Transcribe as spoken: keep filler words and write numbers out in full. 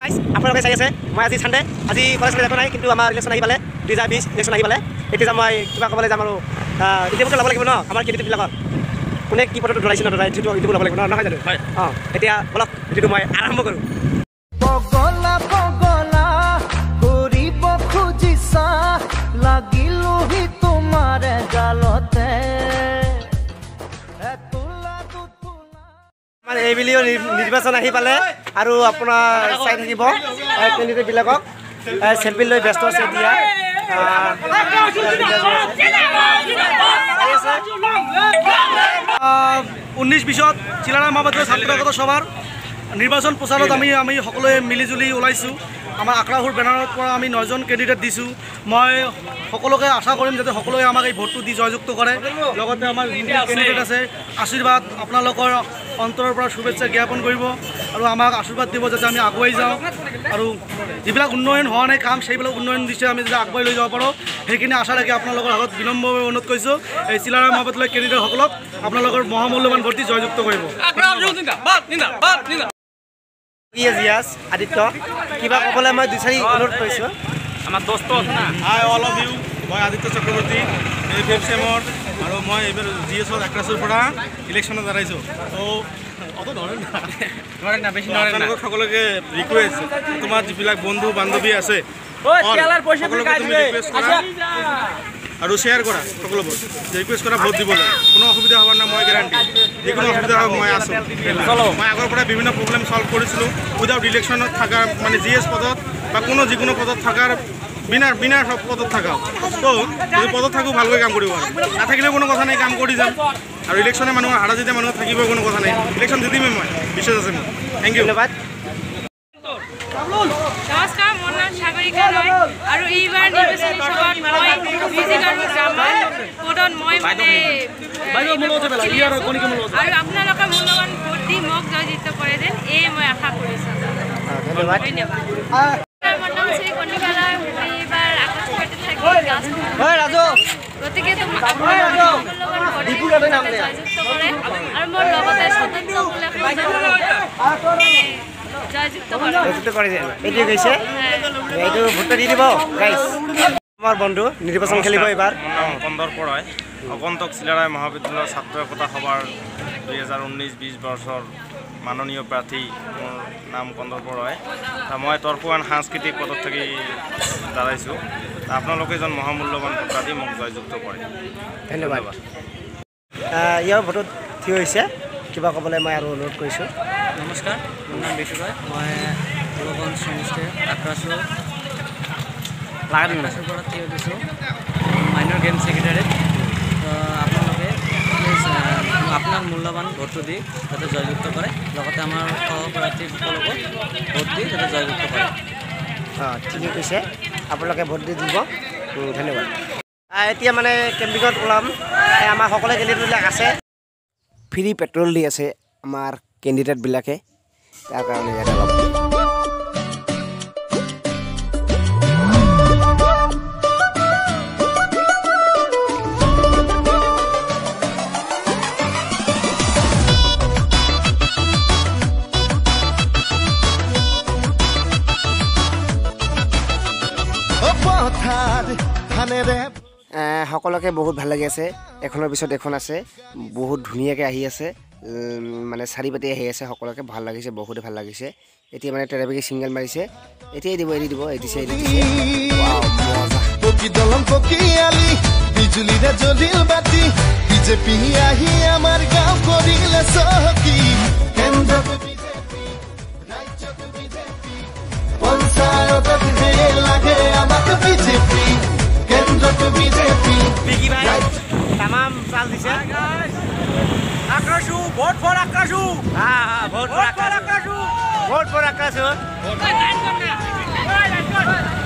আপোনালোকে চাই আছে মই আজি চানডে আজি কলেজ যাব নাই কিন্তু আমাৰ ইলেকশ্যন আহি পালে দুহেজাৰ বিছ ইলেকশ্যন আহি পালে এতিয়া যাম মই কিবা ক'বলৈ যাম আৰু ইতিমধ্যে ল'ব লাগিব ন আমাৰ কেণ্ডিডেটবিলাকক কোনে কি পদত ধৰাইছে নধৰাই যিটো ইটো ল'ব লাগিব ন নহয় জানো হয় অঁ এতিয়া বলক ভিডিঅ'টো মই আৰম্ভ কৰোঁ এইবুলিও নিৰ্বাচন আহি পালে আৰু আপোনাৰ চাই থাকিব কেণ্ডিডেটবিলাকক চেল্ফি লৈ ব্যস্ত আছে এতিয়া ঊনৈছ বিছত চিলাৰাম মহাবিদ্যালয় ছাত্ৰগত সভাৰ নিৰ্বাচন প্ৰচাৰত আমি আমি সকলোৱে মিলিজুলি ওলাইছোঁ আমাৰ আখৰাসুৰ বেনাৰৰ পৰা আমি নজন কেণ্ডিডেট দিছোঁ মই সকলোকে আশা কৰিম যাতে সকলোৱে আমাক এই ভোটটো দি জয়যুক্ত কৰে লগতে আমাৰ কেণ্ডিডেট আছে আশীৰ্বাদ আপোনালোকৰ অন্তৰৰ পৰা শুভেচ্ছা জ্ঞাপন কৰিব আৰু আমাক আশীৰ্বাদ দিব যাতে আমি আগুৱাই যাওঁ আৰু যিবিলাক উন্নয়ন হোৱা নাই কাম সেইবিলাক উন্নয়ন দিছে আমি যাতে আগুৱাই লৈ যাব পাৰোঁ সেইখিনি আশা ৰাখি আপোনালোকৰ আগত বিনম্ৰভাৱে অনুৰোধ কৰিছোঁ এই চিলাৰাম মহাবিদ্যালয়ৰ কেণ্ডিডেটসকলক আপোনালোকৰ মহামূল্যৱান ভোট দি জয়যুক্ত কৰিব জিয়াছ আদিত্য কিবা ক'বলৈ মই দুই চাৰি অনুৰোধ কৰিছোঁ আমাৰ দোস্ত হাই অল অফ ইউ মই আদিত্য চক্ৰৱৰ্তী এই ফিফ্থ চেমৰ আৰু মই এইবাৰ জি এছৰ আক্ৰাছৰ পৰা ইলেকশ্যনত হাৰাইছোঁ আপোনালোকক সকলোকে ৰিকুৱেষ্ট তোমাৰ যিবিলাক বন্ধু বান্ধৱী আছে আৰু শ্বেয়াৰ কৰা সকলোবোৰ ৰিকুৱেষ্ট কৰা ভোট দিবলৈ কোনো অসুবিধা হ'ব নাই মই গেৰাণ্টি যিকোনো অসুবিধা হওক মই আছোঁ মই আগৰ পৰা বিভিন্ন প্ৰব্লেম চল্ভ কৰিছিলোঁ উইদাউট ইলেকশ্যনত থকাৰ মানে জি এছ পদত বা কোনো যিকোনো পদত থকাৰ বিনা বিনা সব পদত থাকা তো যদি পদত থাকোঁ ভালকৈ কাম কৰিব আৰু নাথাকিলেও কোনো কথা নাই কাম কৰি যাম আৰু ইলেকশ্যনে মানুহৰ হাৰা যেতিয়া মানুহৰ থাকিব কোনো কথা নাই ইলেকশ্যন জিতিমেই মই বিশ্বাস আছে মোৰ থেংক ইউ ধন্যবাদ নমস্কাৰ মোৰ নাম সাগৰিকা ৰয় আৰু এইবাৰ নিৰ্বাচনী সভাত মই মিউজিক আৰু ড্ৰামা পদত মই মানে আৰু আপোনালোকে মূল্যৱান ভোট দি মোক জয়যুক্ত কৰে যেন এই মই আশা কৰিছোঁ ধন্যবাদ ধন্যবাদ গতিকে জয়যুক্ত কৰে আৰু মোৰ লগতে জয়যুক্ত কৰে এইটো গৈছে এইটো ভোটটো দি দিব গাইজ আমাৰ বন্ধু নিৰ্বাচন খেলিব এইবাৰ কন্দৰ পৰাই আগন্তক চিলাৰাম মহাবিদ্যালয়ৰ ছাত্ৰ একতা সভাৰ দুই হাজাৰ ঊনৈছ বিছ বৰ্ষৰ মাননীয় প্ৰাৰ্থী মোৰ নাম কন্দৰ পৰাই মই তৰ্কৱান সাংস্কৃতিক পদত থাকি দাঁড়াইছোঁ আপোনালোকে এজন মহামূল্যৱান ভোটাৰ মোক জয়যুক্ত কৰে ধন্যবাদ ইয়াৰ ভোটত থিয় হৈছে কিবা ক'বলৈ মই আৰু অনুৰোধ কৰিছোঁ নমস্কাৰ মোৰ নাম বিশু ৰয় মই গোলগঞ্জ সমষ্টিৰ আক্ৰাছৰ আক্ৰাছৰ পৰা থিয় দিছোঁ মাইনৰ গেম ছেক্ৰেটাৰীত আপোনালোকে আপোনাৰ মূল্যৱান ভোটটো দি যাতে জয়যুক্ত কৰে লগতে আমাৰ সহপ্ৰাৰ্থীসকলকো ভোট দি যাতে জয়যুক্ত কৰে অঁ ঠিকেই কৈছে আপোনালোকে ভোট দি দিব ধন্যবাদ এতিয়া মানে কেম্পিঙত ওলাম আমাৰ সকলো কেণ্ডিডেটবিলাক আছে ফ্ৰী পেট্ৰল দি আছে আমাৰ কেণ্ডিডেটবিলাকে তাৰ কাৰণে ইয়াত অলপ সকলোকে বহুত ভাল লাগি আছে এখনৰ পিছত এখন আছে বহুত ধুনীয়াকৈ আহি আছে মানে চাৰি পাতি আহি আছে সকলোকে ভাল লাগিছে বহুতে ভাল লাগিছে এতিয়া মানে ট্ৰেফিকে ছিংগল মাৰিছে এতিয়াই দিব এৰি দিব এদিছে এৰি দিছে পকি দলং পকি আলি বিজুলীৰে জ্বলিল বাতি বিজেপি আহি আমাৰ গাঁও কৰিলে চহকী কেন্দ্ৰত বিজেপি ৰাজ্যত বিজেপি পঞ্চায়তত লাগে আমাক বিজেপি কেন্দ্ৰত বিজেপি বিকি ভাই তামাম চাল দিছে আক্ৰাছু ভোট ফৰ আক্ৰাছু হা হা ভোট ফৰ আক্ৰাছু ভোট ফৰ আক্ৰাছু